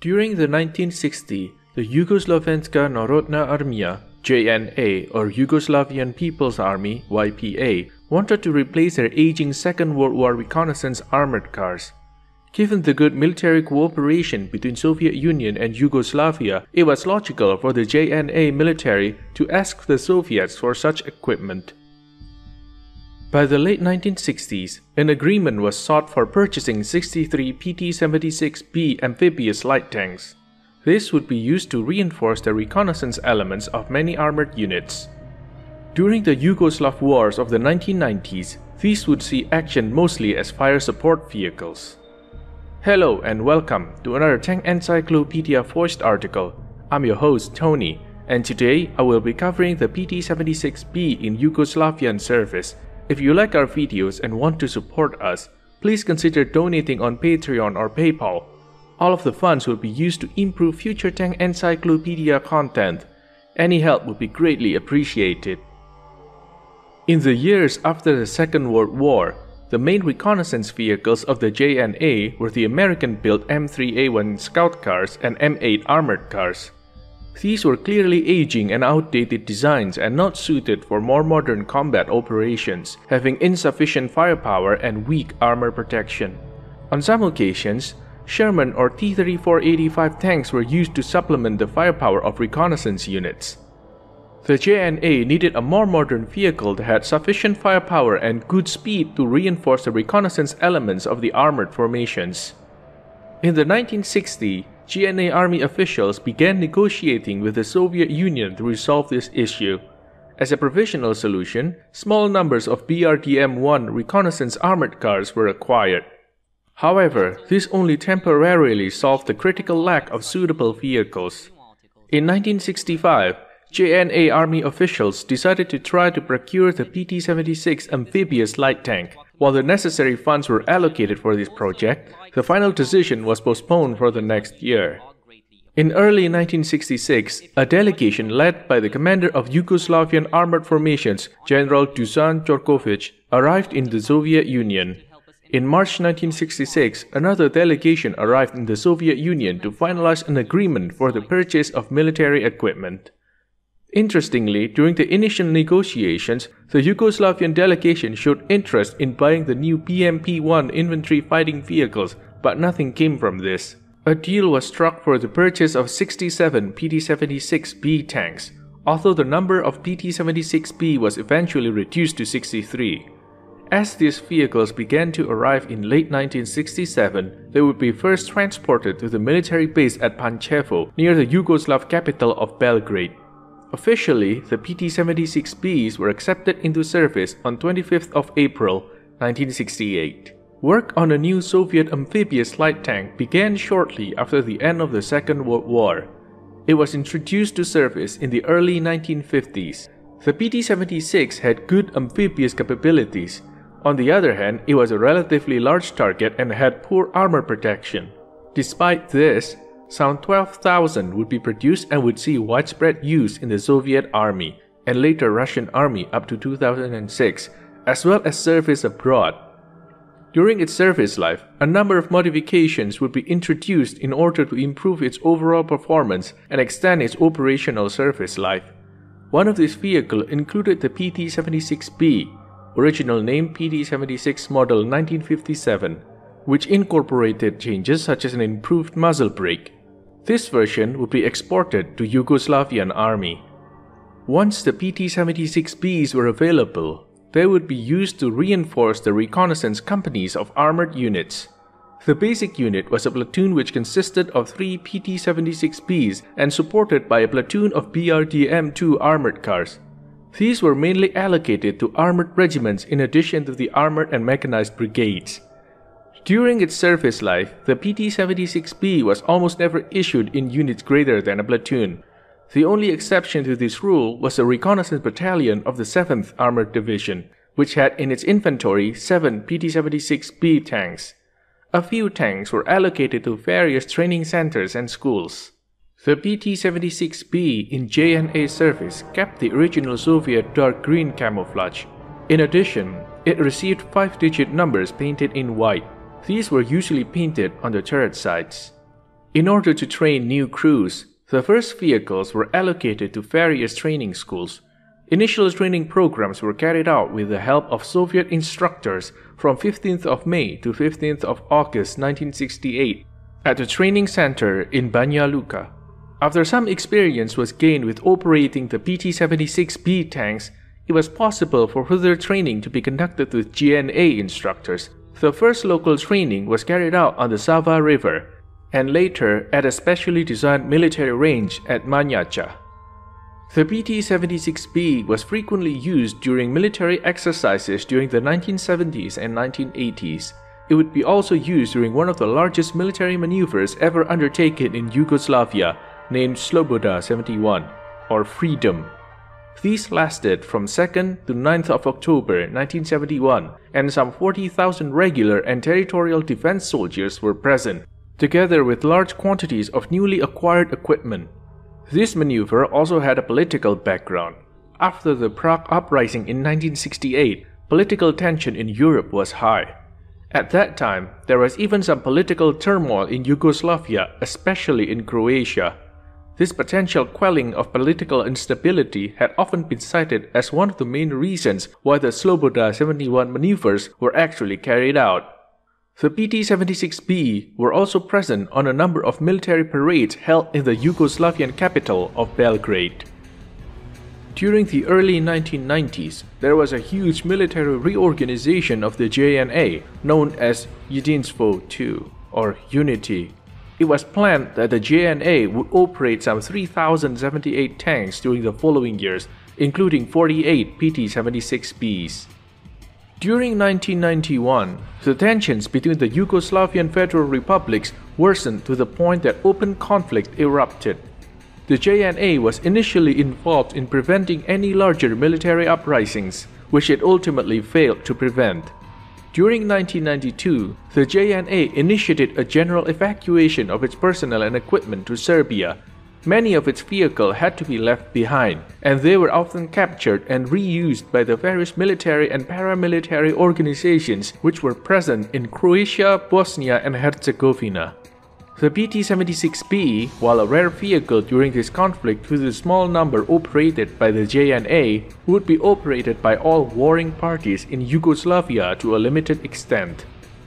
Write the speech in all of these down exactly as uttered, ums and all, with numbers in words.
During the nineteen sixties, the Jugoslovenska Narodna Armija, J N A, or Yugoslavian People's Army, Y P A, wanted to replace their aging Second World War reconnaissance armored cars. Given the good military cooperation between Soviet Union and Yugoslavia, it was logical for the J N A military to ask the Soviets for such equipment. By the late nineteen sixties, an agreement was sought for purchasing sixty-three P T seventy-six B amphibious light tanks. This would be used to reinforce the reconnaissance elements of many armored units. During the Yugoslav wars of the nineteen nineties, these would see action mostly as fire support vehicles. Hello and welcome to another Tank Encyclopedia voiced article. I'm your host Tony, and today I will be covering the P T seventy-six B in Yugoslavian service. If you like our videos and want to support us, please consider donating on Patreon or PayPal. All of the funds will be used to improve future Tank Encyclopedia content. Any help would be greatly appreciated. In the years after the Second World War, the main reconnaissance vehicles of the J N A were the American-built M three A one Scout cars and M eight armored cars. These were clearly aging and outdated designs and not suited for more modern combat operations, having insufficient firepower and weak armor protection. On some occasions, Sherman or T thirty-four eighty-five tanks were used to supplement the firepower of reconnaissance units. The J N A needed a more modern vehicle that had sufficient firepower and good speed to reinforce the reconnaissance elements of the armored formations. In the nineteen sixties, J N A Army officials began negotiating with the Soviet Union to resolve this issue. As a provisional solution, small numbers of B R D M one reconnaissance armored cars were acquired. However, this only temporarily solved the critical lack of suitable vehicles. In nineteen sixty-five, J N A Army officials decided to try to procure the P T seventy-six amphibious light tank. While the necessary funds were allocated for this project, the final decision was postponed for the next year. In early nineteen sixty-six, a delegation led by the commander of Yugoslavian armored formations, General Dusan Đorđević, arrived in the Soviet Union. In March nineteen sixty-six, another delegation arrived in the Soviet Union to finalize an agreement for the purchase of military equipment. Interestingly, during the initial negotiations, the Yugoslavian delegation showed interest in buying the new B M P one infantry fighting vehicles, but nothing came from this. A deal was struck for the purchase of sixty-seven P T seventy-six B tanks, although the number of P T seventy-six B was eventually reduced to sixty-three. As these vehicles began to arrive in late nineteen sixty-seven, they would be first transported to the military base at Pančevo, near the Yugoslav capital of Belgrade. Officially, the P T seventy-six Bs were accepted into service on twenty-fifth of April nineteen sixty-eight. Work on a new Soviet amphibious light tank began shortly after the end of the Second World War. It was introduced to service in the early nineteen fifties. The P T seventy-six had good amphibious capabilities. On the other hand, it was a relatively large target and had poor armor protection. Despite this, some twelve thousand would be produced and would see widespread use in the Soviet Army and later Russian Army up to two thousand six, as well as service abroad. During its service life, a number of modifications would be introduced in order to improve its overall performance and extend its operational service life. One of these vehicles included the P T seventy-six B, original name P T seventy-six model nineteen fifty-seven, which incorporated changes such as an improved muzzle brake. This version would be exported to Yugoslavian Army. Once the P T seventy-six Bs were available, they would be used to reinforce the reconnaissance companies of armored units. The basic unit was a platoon which consisted of three P T seventy-six Bs and supported by a platoon of B R D M two armored cars. These were mainly allocated to armored regiments in addition to the armored and mechanized brigades. During its service life, the P T seventy-six B was almost never issued in units greater than a platoon. The only exception to this rule was the reconnaissance battalion of the seventh Armored Division, which had in its inventory seven P T seventy-six B tanks. A few tanks were allocated to various training centers and schools. The P T seventy-six B in J N A service kept the original Soviet dark green camouflage. In addition, it received five-digit numbers painted in white. These were usually painted on the turret sides. In order to train new crews, the first vehicles were allocated to various training schools. Initial training programs were carried out with the help of Soviet instructors from fifteenth of May to fifteenth of August nineteen sixty-eight at the training center in Banja Luka. After some experience was gained with operating the P T seventy-six B tanks, it was possible for further training to be conducted with G N A instructors. The first local training was carried out on the Sava River, and later at a specially designed military range at Manjača. The P T seventy-six B was frequently used during military exercises during the nineteen seventies and nineteen eighties. It would be also used during one of the largest military maneuvers ever undertaken in Yugoslavia, named Sloboda seventy-one, or Freedom. These lasted from second to ninth of October nineteen seventy-one, and some forty thousand regular and territorial defense soldiers were present, together with large quantities of newly acquired equipment. This maneuver also had a political background. After the Prague Uprising in nineteen sixty-eight, political tension in Europe was high. At that time, there was even some political turmoil in Yugoslavia, especially in Croatia. This potential quelling of political instability had often been cited as one of the main reasons why the Sloboda seventy-one maneuvers were actually carried out. The P T seventy-six B were also present on a number of military parades held in the Yugoslavian capital of Belgrade. During the early nineteen nineties, there was a huge military reorganization of the J N A, known as Jedinstvo two, or Unity. It was planned that the J N A would operate some three thousand seventy-eight tanks during the following years, including forty-eight P T seventy-six Bs. During nineteen ninety-one, the tensions between the Yugoslavian Federal Republics worsened to the point that open conflict erupted. The J N A was initially involved in preventing any larger military uprisings, which it ultimately failed to prevent. During nineteen ninety-two, the J N A initiated a general evacuation of its personnel and equipment to Serbia. Many of its vehicles had to be left behind, and they were often captured and reused by the various military and paramilitary organizations which were present in Croatia, Bosnia and Herzegovina. The P T seventy-six B, while a rare vehicle during this conflict with a small number operated by the J N A, would be operated by all warring parties in Yugoslavia to a limited extent.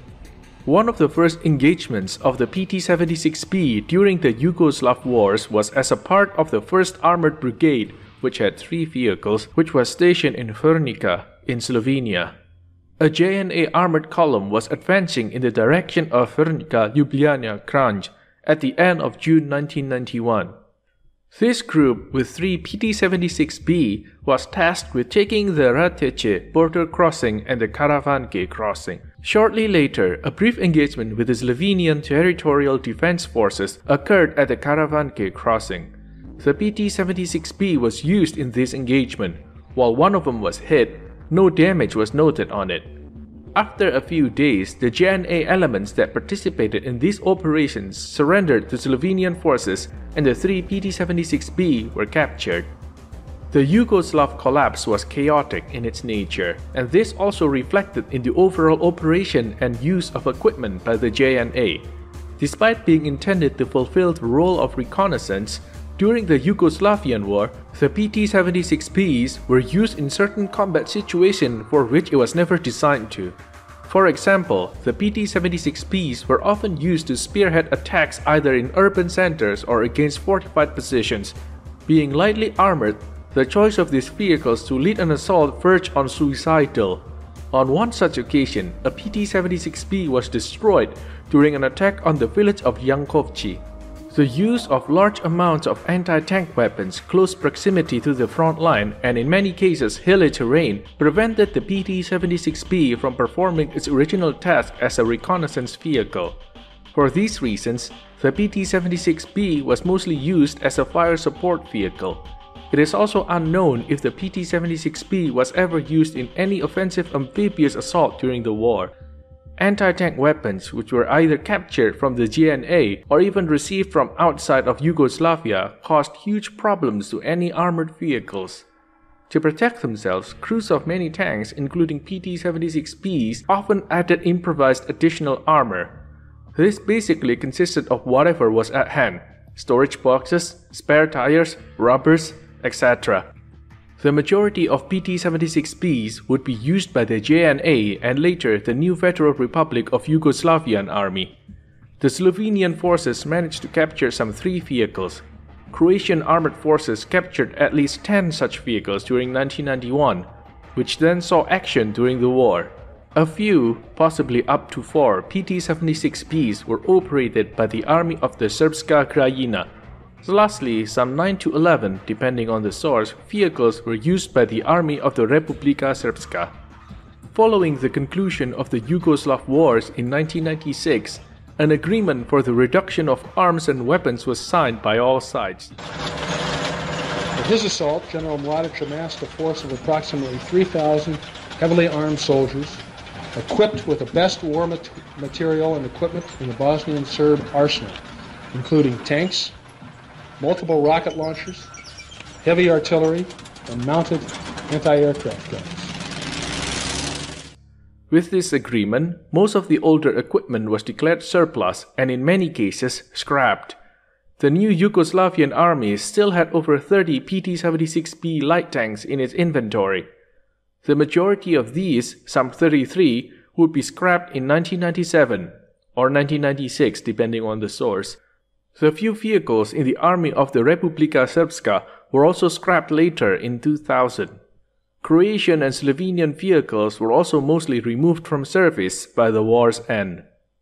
One of the first engagements of the P T seventy-six B during the Yugoslav Wars was as a part of the first Armored Brigade, which had three vehicles, which was stationed in Vrnica, in Slovenia. A J N A armored column was advancing in the direction of Vrnica, Ljubljana, Grange at the end of June nineteen ninety-one. This group, with three P T seventy-six B, was tasked with taking the Radić border crossing and the Karavanke crossing. Shortly later, a brief engagement with the Slovenian Territorial Defense Forces occurred at the Karavanke crossing. The P T seventy-six B was used in this engagement. While one of them was hit, no damage was noted on it. After a few days, the J N A elements that participated in these operations surrendered to Slovenian forces, and the three P T seventy-six B were captured. The Yugoslav collapse was chaotic in its nature, and this also reflected in the overall operation and use of equipment by the J N A. Despite being intended to fulfill the role of reconnaissance, during the Yugoslavian War, the P T seventy-six Bs were used in certain combat situations for which it was never designed to. For example, the P T seventy-six Bs were often used to spearhead attacks either in urban centers or against fortified positions. Being lightly armored, the choice of these vehicles to lead an assault verged on suicidal. On one such occasion, a P T seventy-six B was destroyed during an attack on the village of Jankovci. The use of large amounts of anti-tank weapons, close proximity to the front line, and in many cases hilly terrain, prevented the P T seventy-six B from performing its original task as a reconnaissance vehicle. For these reasons, the P T seventy-six B was mostly used as a fire support vehicle. It is also unknown if the P T seventy-six B was ever used in any offensive amphibious assault during the war. Anti-tank weapons, which were either captured from the J N A or even received from outside of Yugoslavia, caused huge problems to any armored vehicles. To protect themselves, crews of many tanks, including P T seventy-six Bs, often added improvised additional armor. This basically consisted of whatever was at hand: storage boxes, spare tires, rubbers, et cetera. The majority of P T seventy-six Bs would be used by the J N A and later the new Federal Republic of Yugoslavian Army. The Slovenian forces managed to capture some three vehicles. Croatian armored forces captured at least ten such vehicles during nineteen ninety-one, which then saw action during the war. A few, possibly up to four, P T seventy-six Bs were operated by the Army of the Srpska Krajina. Lastly, some nine to eleven, depending on the source, vehicles were used by the Army of the Republika Srpska. Following the conclusion of the Yugoslav Wars in nineteen ninety-six, an agreement for the reduction of arms and weapons was signed by all sides. For his assault, General Radić amassed a force of approximately three thousand heavily armed soldiers, equipped with the best war mat material and equipment in the Bosnian Serb arsenal, including tanks, multiple rocket launchers, heavy artillery, and mounted anti-aircraft guns. With this agreement, most of the older equipment was declared surplus and in many cases scrapped. The new Yugoslavian army still had over thirty P T seventy-six B light tanks in its inventory. The majority of these, some thirty-three, would be scrapped in nineteen ninety-seven or nineteen ninety-six depending on the source. The few vehicles in the army of the Republika Srpska were also scrapped later in two thousand. Croatian and Slovenian vehicles were also mostly removed from service by the war's end.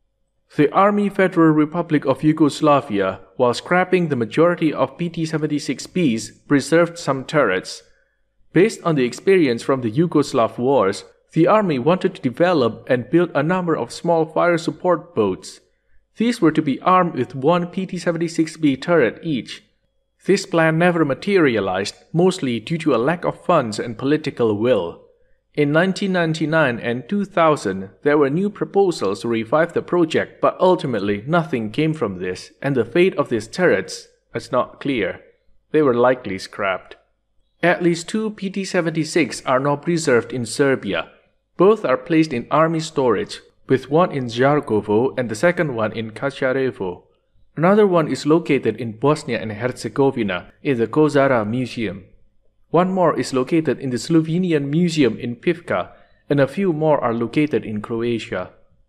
The Army Federal Republic of Yugoslavia, while scrapping the majority of P T seventy-six Bs, preserved some turrets. Based on the experience from the Yugoslav wars, the army wanted to develop and build a number of small fire support boats. These were to be armed with one P T seventy-six B turret each. This plan never materialized, mostly due to a lack of funds and political will. In nineteen ninety-nine and two thousand, there were new proposals to revive the project, but ultimately nothing came from this, and the fate of these turrets is not clear. They were likely scrapped. At least two P T seventy-six are now preserved in Serbia. Both are placed in army storage, with one in Žarkovo and the second one in Kačarevo. Another one is located in Bosnia and Herzegovina in the Kozara Museum. One more is located in the Slovenian Museum in Pivka, and a few more are located in Croatia.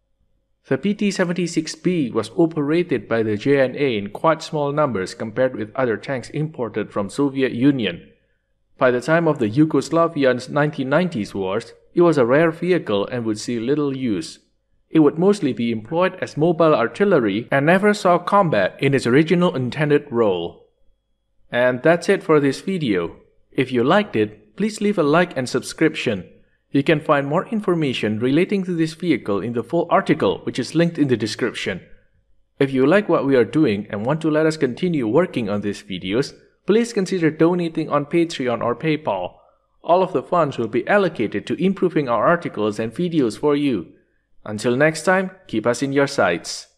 The P T seventy-six B was operated by the J N A in quite small numbers compared with other tanks imported from Soviet Union. By the time of the Yugoslavian nineteen nineties wars, it was a rare vehicle and would see little use. It would mostly be employed as mobile artillery and never saw combat in its original intended role. And that's it for this video. If you liked it, please leave a like and subscription. You can find more information relating to this vehicle in the full article, which is linked in the description. If you like what we are doing and want to let us continue working on these videos, please consider donating on Patreon or PayPal. All of the funds will be allocated to improving our articles and videos for you. Until next time, keep us in your sights.